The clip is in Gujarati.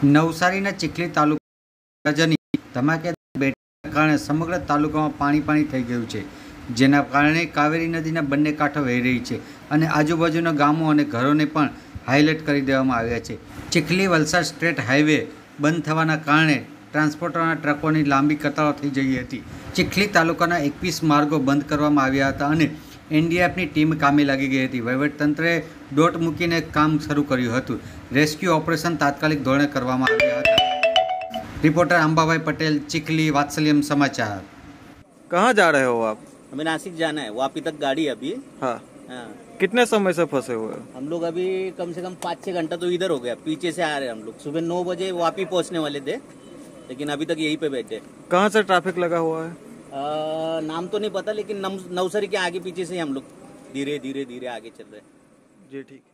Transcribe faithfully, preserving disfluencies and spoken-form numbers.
નવસારીના ચીખલી તાલુકાની ધમાકેદાર બેઠકના કારણે સમગ્ર તાલુકામાં પાણી પાણી થઈ ગયું છે, જેના કારણે કાવેરી નદીના બંને કાંઠો વહી રહી છે અને આજુબાજુના ગામો અને ઘરોને પણ હાઇલાઇટ કરી દેવામાં આવ્યા છે. ચીખલી વલસાડ સ્ટેટ હાઈવે બંધ થવાના કારણે ટ્રાન્સપોર્ટરના ટ્રકોની લાંબી કતારો થઈ ગઈ હતી. ચીખલી તાલુકાના એકવીસ માર્ગો બંધ કરવામાં આવ્યા હતા અને એનડીઆરએફની ટીમ કામે લાગી ગઈ હતી. વહીવટીતંત્રે દોટ મૂકીને કામ શરૂ કર્યું હતું. રેસ્ક્યુ ઓપરેશન તાત્કાલિક ધોરણે કરવામાં આવ્યા હતા. रिपोर्टर अंबाभाई पटेल, चिखली, वात्सल्यम समाचार। कहाँ जा रहे हो आप? हमें नासिक जाना है, वापी तक गाड़ी अभी। हाँ, हाँ। कितने समय से फंसे हुए हो? हम लोग अभी कम से कम पाँच छह घंटा तो इधर हो गया, पीछे से आ रहे हैं हम लोग। सुबह नौ बजे वापी पहुंचने वाले थे, लेकिन अभी तक यहीं पे बैठे। कहाँ से ट्रैफिक लगा हुआ है? आ, नाम तो नहीं पता, लेकिन नवसारी के आगे पीछे से हम लोग धीरे धीरे धीरे आगे चल रहे हैं। जी ठीक।